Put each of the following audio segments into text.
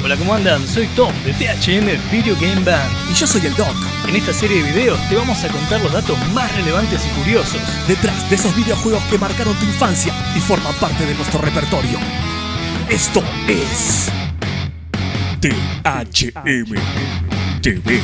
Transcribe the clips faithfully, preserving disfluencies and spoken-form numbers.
Hola, ¿cómo andan? Soy Tom de T H M Video Game Band. Y yo soy el Doc. En esta serie de videos te vamos a contar los datos más relevantes y curiosos detrás de esos videojuegos que marcaron tu infancia y forman parte de nuestro repertorio. Esto es T H M T V.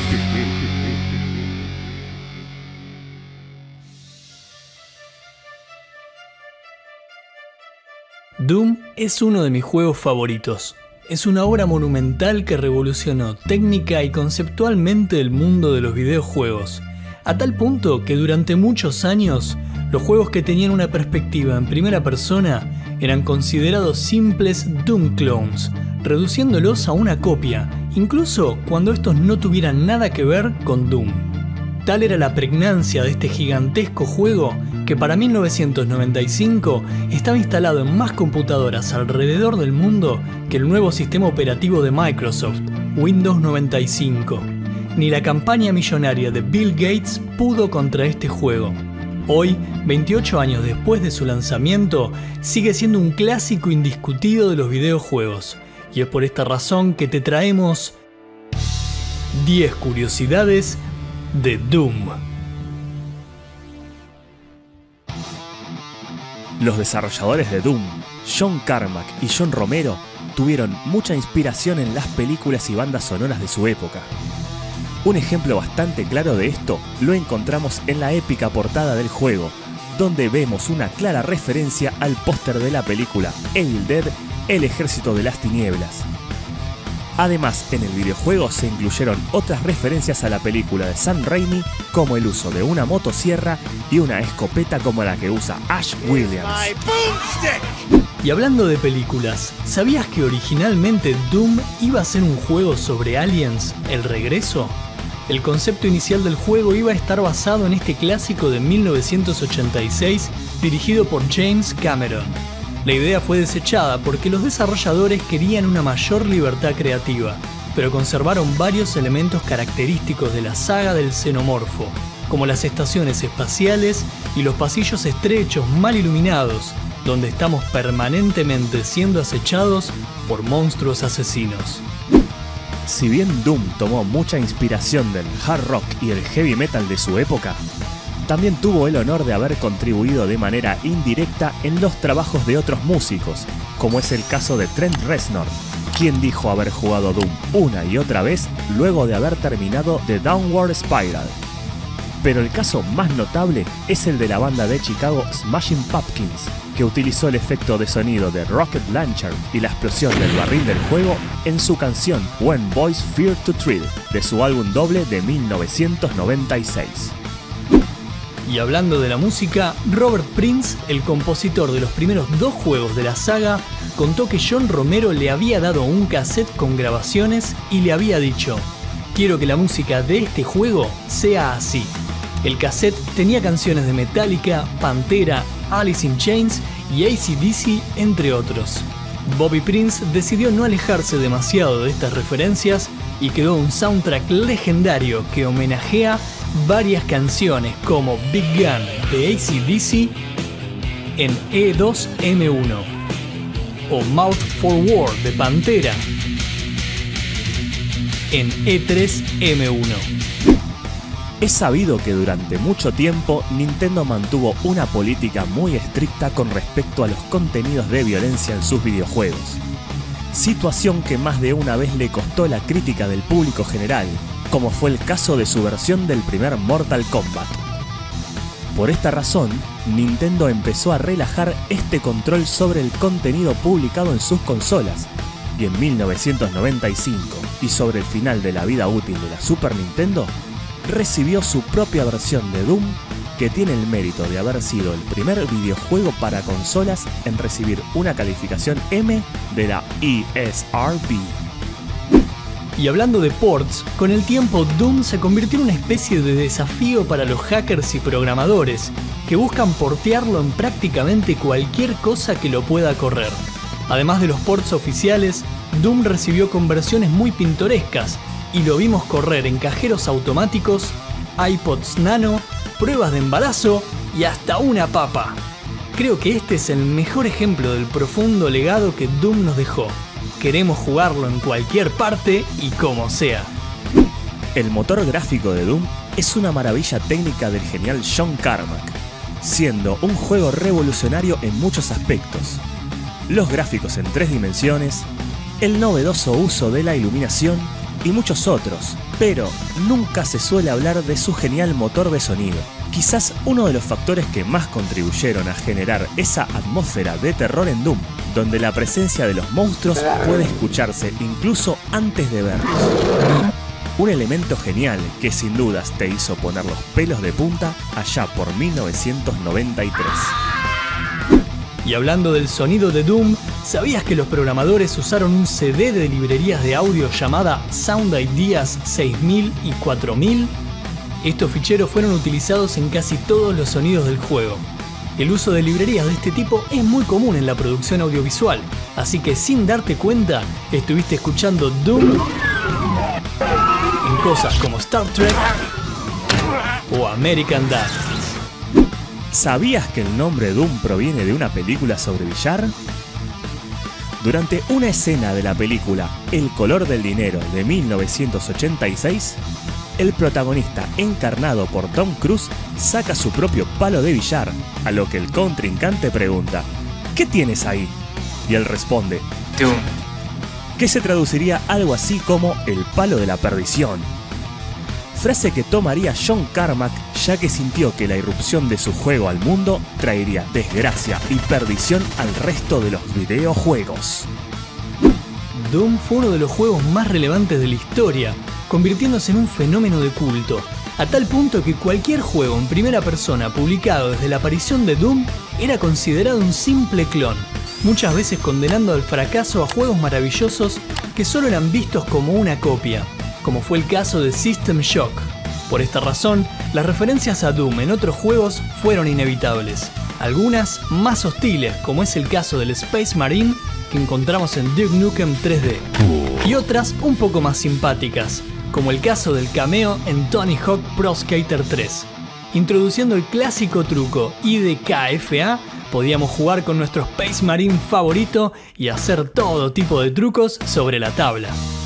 Doom es uno de mis juegos favoritos. Es una obra monumental que revolucionó técnica y conceptualmente el mundo de los videojuegos, a tal punto que durante muchos años los juegos que tenían una perspectiva en primera persona eran considerados simples Doom clones, reduciéndolos a una copia, incluso cuando estos no tuvieran nada que ver con Doom. Tal era la pregnancia de este gigantesco juego que para mil novecientos noventa y cinco estaba instalado en más computadoras alrededor del mundo que el nuevo sistema operativo de Microsoft, Windows noventa y cinco. Ni la campaña millonaria de Bill Gates pudo contra este juego. Hoy, veintiocho años después de su lanzamiento, sigue siendo un clásico indiscutido de los videojuegos. Y es por esta razón que te traemos diez curiosidades de Doom. Los desarrolladores de Doom, John Carmack y John Romero, tuvieron mucha inspiración en las películas y bandas sonoras de su época. Un ejemplo bastante claro de esto lo encontramos en la épica portada del juego, donde vemos una clara referencia al póster de la película Evil Dead, El Ejército de las Tinieblas. Además, en el videojuego se incluyeron otras referencias a la película de Sam Raimi, como el uso de una motosierra y una escopeta como la que usa Ash Williams. Y hablando de películas, ¿sabías que originalmente Doom iba a ser un juego sobre Aliens, El Regreso? El concepto inicial del juego iba a estar basado en este clásico de mil novecientos ochenta y seis dirigido por James Cameron. La idea fue desechada porque los desarrolladores querían una mayor libertad creativa, pero conservaron varios elementos característicos de la saga del xenomorfo, como las estaciones espaciales y los pasillos estrechos mal iluminados, donde estamos permanentemente siendo acechados por monstruos asesinos. Si bien Doom tomó mucha inspiración del hard rock y el heavy metal de su época, también tuvo el honor de haber contribuido de manera indirecta en los trabajos de otros músicos, como es el caso de Trent Reznor, quien dijo haber jugado Doom una y otra vez luego de haber terminado The Downward Spiral. Pero el caso más notable es el de la banda de Chicago Smashing Pumpkins, que utilizó el efecto de sonido de Rocket Launcher y la explosión del barril del juego en su canción When Boys Fear to Tread, de su álbum doble de mil novecientos noventa y seis. Y hablando de la música, Robert Prince, el compositor de los primeros dos juegos de la saga, contó que John Romero le había dado un cassette con grabaciones y le había dicho: quiero que la música de este juego sea así. El cassette tenía canciones de Metallica, Pantera, Alice in Chains y A C D C, entre otros. Bobby Prince decidió no alejarse demasiado de estas referencias y quedó un soundtrack legendario que homenajea varias canciones como Big Gun de A C D C en E dos M uno o Mouth for War de Pantera en E tres M uno. Es sabido que durante mucho tiempo Nintendo mantuvo una política muy estricta con respecto a los contenidos de violencia en sus videojuegos, situación que más de una vez le costó la crítica del público general, como fue el caso de su versión del primer Mortal Kombat. Por esta razón, Nintendo empezó a relajar este control sobre el contenido publicado en sus consolas, y en mil novecientos noventa y cinco, y sobre el final de la vida útil de la Super Nintendo, recibió su propia versión de Doom, que tiene el mérito de haber sido el primer videojuego para consolas en recibir una calificación M de la E S R B. Y hablando de ports, con el tiempo Doom se convirtió en una especie de desafío para los hackers y programadores, que buscan portearlo en prácticamente cualquier cosa que lo pueda correr. Además de los ports oficiales, Doom recibió conversiones muy pintorescas, y lo vimos correr en cajeros automáticos, iPods Nano, pruebas de embarazo y hasta una papa. Creo que este es el mejor ejemplo del profundo legado que Doom nos dejó. queremos jugarlo en cualquier parte y como sea. El motor gráfico de Doom es una maravilla técnica del genial John Carmack, siendo un juego revolucionario en muchos aspectos. Los gráficos en tres dimensiones, el novedoso uso de la iluminación y muchos otros, pero nunca se suele hablar de su genial motor de sonido. Quizás uno de los factores que más contribuyeron a generar esa atmósfera de terror en Doom, donde la presencia de los monstruos puede escucharse incluso antes de verlos. Un elemento genial que sin dudas te hizo poner los pelos de punta allá por mil novecientos noventa y tres. Y hablando del sonido de Doom, ¿sabías que los programadores usaron un C D de librerías de audio llamada Sound Ideas seis mil y cuatro mil? Estos ficheros fueron utilizados en casi todos los sonidos del juego. El uso de librerías de este tipo es muy común en la producción audiovisual, así que sin darte cuenta, estuviste escuchando Doom en cosas como Star Trek o American Dad. ¿Sabías que el nombre Doom proviene de una película sobre billar? Durante una escena de la película El color del dinero de mil novecientos ochenta y seis, el protagonista, encarnado por Tom Cruise, saca su propio palo de billar, a lo que el contrincante pregunta: ¿qué tienes ahí? Y él responde: Doom, que se traduciría algo así como el palo de la perdición. Frase que tomaría John Carmack, ya que sintió que la irrupción de su juego al mundo traería desgracia y perdición al resto de los videojuegos. Doom fue uno de los juegos más relevantes de la historia, convirtiéndose en un fenómeno de culto, a tal punto que cualquier juego en primera persona publicado desde la aparición de Doom era considerado un simple clon, muchas veces condenando al fracaso a juegos maravillosos que solo eran vistos como una copia, como fue el caso de System Shock. Por esta razón, las referencias a Doom en otros juegos fueron inevitables, algunas más hostiles, como es el caso del Space Marine que encontramos en Duke Nukem tres D, y otras un poco más simpáticas, como el caso del cameo en Tony Hawk Pro Skater tres. Introduciendo el clásico truco I D K F A, podíamos jugar con nuestro Space Marine favorito y hacer todo tipo de trucos sobre la tabla.